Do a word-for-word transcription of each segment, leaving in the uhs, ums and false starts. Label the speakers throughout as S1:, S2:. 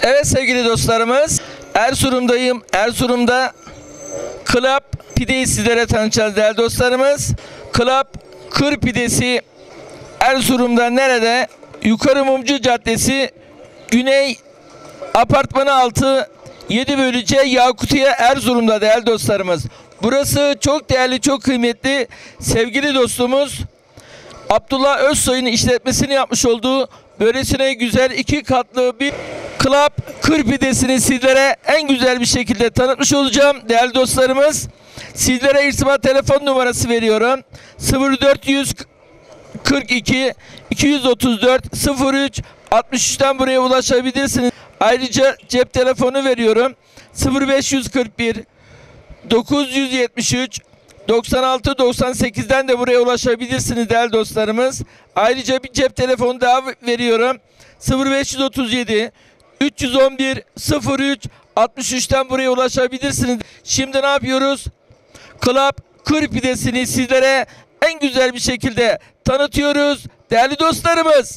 S1: Evet sevgili dostlarımız, Erzurum'dayım. Erzurum'da Club Pide'yi sizlere tanıtacağız değerli dostlarımız. Club Kır Pidesi Erzurum'da nerede? Yukarı Mumcu Caddesi, Güney Apartmanı altı, yedi bölü C, Yakutiye, Erzurum'da değerli dostlarımız. Burası çok değerli, çok kıymetli sevgili dostumuz Abdullah Özsoy'un işletmesini yapmış olduğu böylesine güzel iki katlı bir Club Kır Pidesini sizlere en güzel bir şekilde tanıtmış olacağım değerli dostlarımız. Sizlere irtibat telefon numarası veriyorum. sıfır dört kırk iki iki yüz otuz dört sıfır üç altmış üçten buraya ulaşabilirsiniz. Ayrıca cep telefonu veriyorum. sıfır beş kırk bir dokuz yüz yetmiş üç doksan altı doksan sekizden de buraya ulaşabilirsiniz değerli dostlarımız. Ayrıca bir cep telefonu daha veriyorum. sıfır beş otuz yedi üç yüz on bir sıfır üç altmış üçten buraya ulaşabilirsiniz. Şimdi ne yapıyoruz? Club Kır Pidesini sizlere en güzel bir şekilde tanıtıyoruz değerli dostlarımız.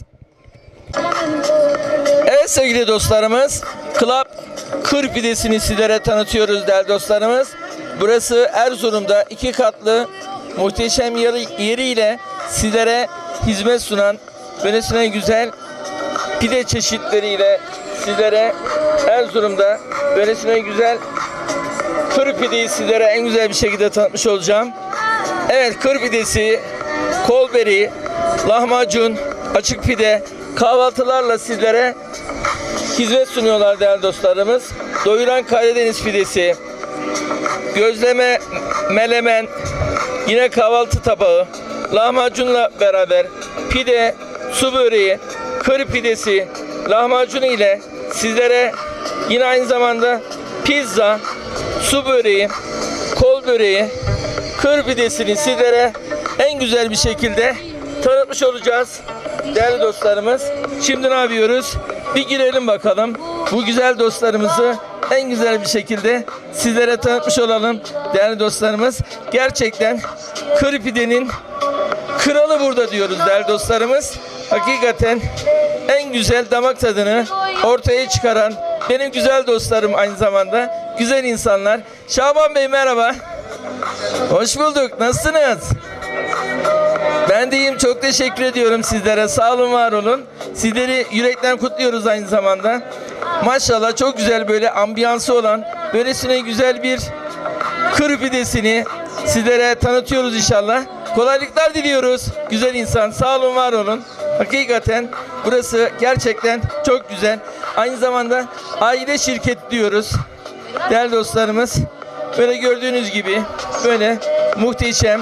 S1: Evet sevgili dostlarımız, Club Kır Pidesini sizlere tanıtıyoruz değerli dostlarımız. Burası Erzurum'da iki katlı muhteşem yeri, yeriyle sizlere hizmet sunan böylesine güzel pide çeşitleriyle sizlere Erzurum'da böylesine güzel kır pideyi sizlere en güzel bir şekilde tanıtmış olacağım. Evet, kır pidesi, kolberi, lahmacun, açık pide, kahvaltılarla sizlere hizmet sunuyorlar değerli dostlarımız. Doyuran Karadeniz pidesi, gözleme, melemen, yine kahvaltı tabağı, lahmacunla beraber pide, su böreği, kır pidesi, lahmacun ile sizlere yine aynı zamanda pizza, su böreği, kol böreği, kır pidesini sizlere en güzel bir şekilde tanıtmış olacağız değerli dostlarımız. Şimdi ne yapıyoruz? Bir girelim bakalım. Bu güzel dostlarımızı en güzel bir şekilde sizlere tanıtmış olalım değerli dostlarımız. Gerçekten kır pidenin kralı burada diyoruz değerli dostlarımız. Hakikaten en güzel damak tadını ortaya çıkaran benim güzel dostlarım, aynı zamanda güzel insanlar. Şaban Bey merhaba. Hoş bulduk. Nasılsınız? Ben de iyiyim. Çok teşekkür ediyorum sizlere. Sağ olun, var olun. Sizleri yürekten kutluyoruz aynı zamanda. Maşallah çok güzel böyle ambiyansı olan böylesine güzel bir kır pidesini sizlere tanıtıyoruz inşallah. Kolaylıklar diliyoruz. Güzel insan. Sağ olun, var olun. Hakikaten burası gerçekten çok güzel. Aynı zamanda aile şirket diyoruz değerli dostlarımız. Böyle gördüğünüz gibi böyle muhteşem,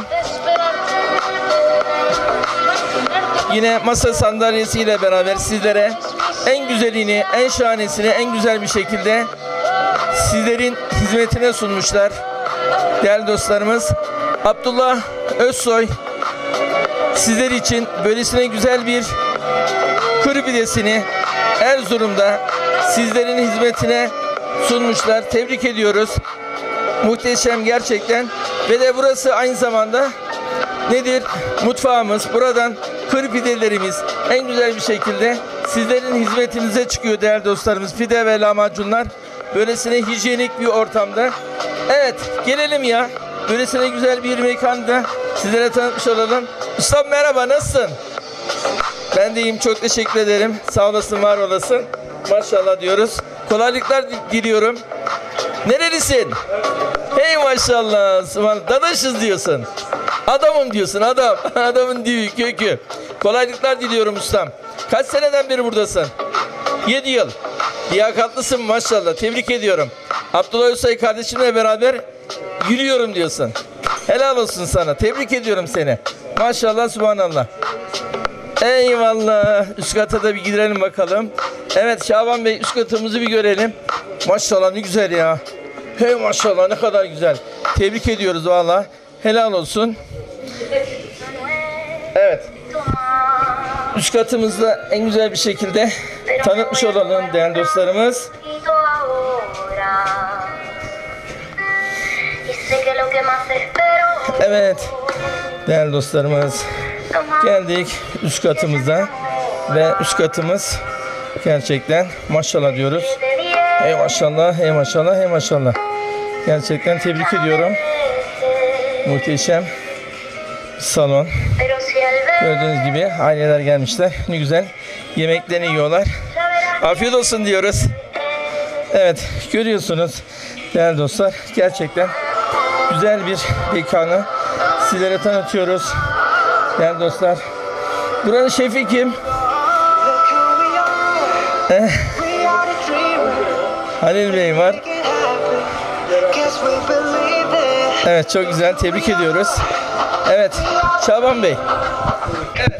S1: yine masa sandalyesiyle beraber sizlere en güzelini, en şahanesini en güzel bir şekilde sizlerin hizmetine sunmuşlar değerli dostlarımız. Abdullah Özsoy sizler için böylesine güzel bir kır pidesini Erzurum'da sizlerin hizmetine sunmuşlar. Tebrik ediyoruz. Muhteşem gerçekten. Ve de burası aynı zamanda nedir? Mutfağımız. Buradan kır pidelerimiz en güzel bir şekilde sizlerin hizmetinize çıkıyor değerli dostlarımız. Pide ve lahmacunlar böylesine hijyenik bir ortamda. Evet, gelelim ya. Böylesine güzel bir mekanda sizlere tanıtmış olalım. Ustam merhaba, nasılsın? Ben de iyiyim, çok teşekkür ederim. Sağ olasın, var olasın. Maşallah diyoruz. Kolaylıklar diliyorum. Nerelisin? Hey maşallah. Dadaşız diyorsun. Adamım diyorsun, adam. Adamın divi, kökü. Kolaylıklar diliyorum ustam. Kaç seneden beri buradasın? yedi yıl. Liyakatlısın maşallah. Tebrik ediyorum. Abdullah Özsoy kardeşimle beraber yürüyorum diyorsun. Helal olsun sana. Tebrik ediyorum seni. Maşallah, subhanallah. Eyvallah. Üst kata da bir gidelim bakalım. Evet Şaban Bey, üst katımızı bir görelim. Maşallah ne güzel ya. Hey maşallah, ne kadar güzel. Tebrik ediyoruz valla. Helal olsun. Evet. Üst katımızda en güzel bir şekilde tanıtmış olalım değerli dostlarımız. Evet değerli dostlarımız, geldik üst katımıza ve üst katımız gerçekten maşallah diyoruz. Hey maşallah, hey maşallah, hey maşallah. Gerçekten tebrik ediyorum. Muhteşem bir salon. Gördüğünüz gibi aileler gelmişler. Ne güzel yemeklerini yiyorlar. Afiyet olsun diyoruz. Evet, görüyorsunuz değerli dostlar. Gerçekten güzel bir mekanı sizlere tanıtıyoruz. Değerli dostlar. Buranın şefi kim? Eh. Halil Bey var. Evet, çok güzel. Tebrik ediyoruz. Evet, Şaban Bey. Evet.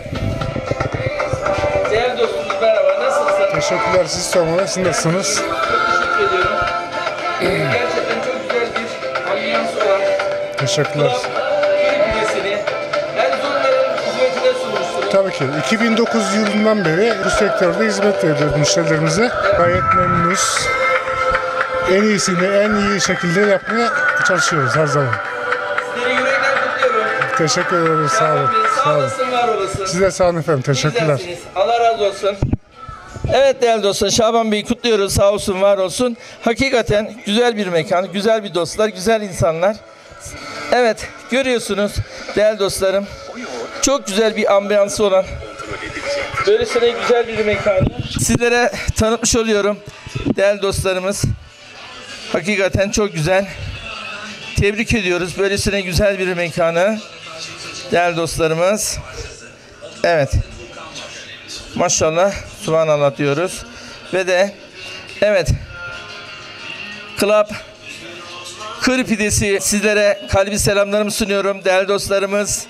S1: Değerli dostumuz merhaba. Nasılsın?
S2: Teşekkürler. Siz sormalı. Siz nasılsınız?
S1: Çok teşekkür ediyorum. Gerçekten çok güzel bir ambiyans olan
S2: Teşekkürler.
S1: Kırık pidesini Erzurumların hizmetine sunmuşsunuz.
S2: Tabii ki. iki bin dokuz yılından beri bu sektörde hizmet veriyoruz müşterilerimize. Gayet memnunuz. En iyisini en iyi şekilde yapmaya çalışıyoruz her zaman.
S1: Sizleri yürekten kutluyorum.
S2: Teşekkür ederiz. Sağ olun.
S1: Sağ
S2: Sağ olun.
S1: olasın, var olasın.
S2: Siz de sağ olun efendim. Teşekkürler.
S1: Güzelsiniz. Allah razı olsun. Evet değerli dostlar, Şaban Bey'i kutluyoruz. Sağ olsun, var olsun. Hakikaten güzel bir mekan, güzel bir dostlar, güzel insanlar. Evet, görüyorsunuz değerli dostlarım. Çok güzel bir ambiyansı olan, böylesine güzel bir mekanı sizlere tanıtmış oluyorum. Değerli dostlarımız. Hakikaten çok güzel. Tebrik ediyoruz böylesine güzel bir mekanı. Değerli dostlarımız. Evet. Maşallah, subhanallah diyoruz. Ve de evet, Club Kır Pidesi sizlere kalbi selamlarımı sunuyorum değerli dostlarımız.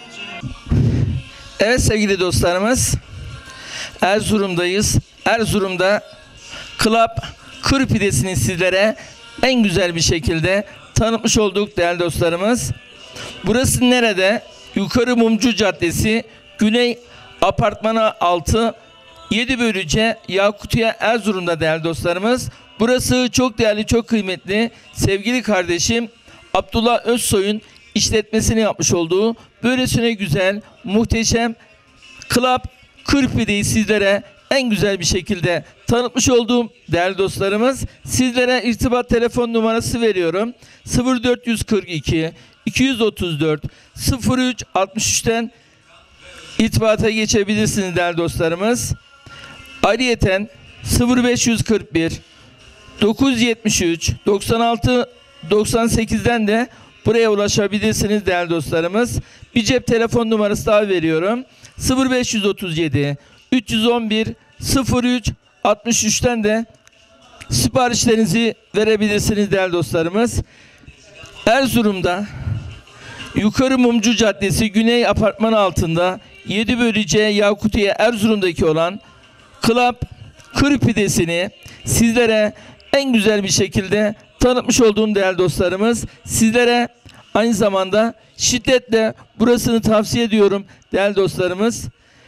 S1: Evet sevgili dostlarımız, Erzurum'dayız. Erzurum'da Club Kır Pidesi'ni sizlere en güzel bir şekilde tanıtmış olduk değerli dostlarımız. Burası nerede? Yukarı Mumcu Caddesi, Güney Apartmanı altı, yedi bölüce Yakutiye, Erzurum'da değerli dostlarımız. Burası çok değerli, çok kıymetli sevgili kardeşim Abdullah Özsoy'un işletmesini yapmış olduğu böylesine güzel, muhteşem Club Kır Pide'yi sizlere en güzel bir şekilde tanıtmış olduğum değerli dostlarımız. Sizlere irtibat telefon numarası veriyorum. sıfır dört yüz kırk iki iki yüz otuz dört sıfır üç altmış üçten irtibata geçebilirsiniz değerli dostlarımız. Ayrıyeten sıfır beş yüz kırk bir dokuz yüz yetmiş üç doksan altı doksan sekizden de buraya ulaşabilirsiniz değerli dostlarımız. Bir cep telefon numarası daha veriyorum. sıfır beş yüz otuz yedi üç yüz on bir sıfır üç altmış üçten de siparişlerinizi verebilirsiniz değerli dostlarımız. Erzurum'da Yukarı Mumcu Caddesi, Güney Apartman altında, yedi bölüce Yakutiye, Erzurum'daki olan Club Kır Pidesi'ni sizlere en güzel bir şekilde tanıtmış olduğum değerli dostlarımız. Sizlere aynı zamanda şiddetle burasını tavsiye ediyorum değerli dostlarımız.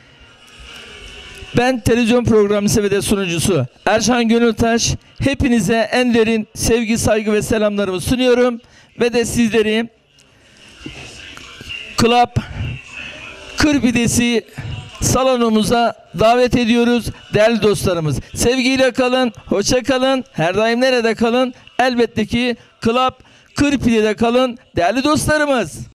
S1: Ben televizyon programcısı ve de sunucusu Erşan Gönültaş. Hepinize en derin sevgi, saygı ve selamlarımı sunuyorum. Ve de sizleri Club Kır Pidesi salonumuza davet ediyoruz değerli dostlarımız. Sevgiyle kalın, hoşça kalın, her daim nerede kalın? Elbette ki Club Kır Pide'de kalın değerli dostlarımız.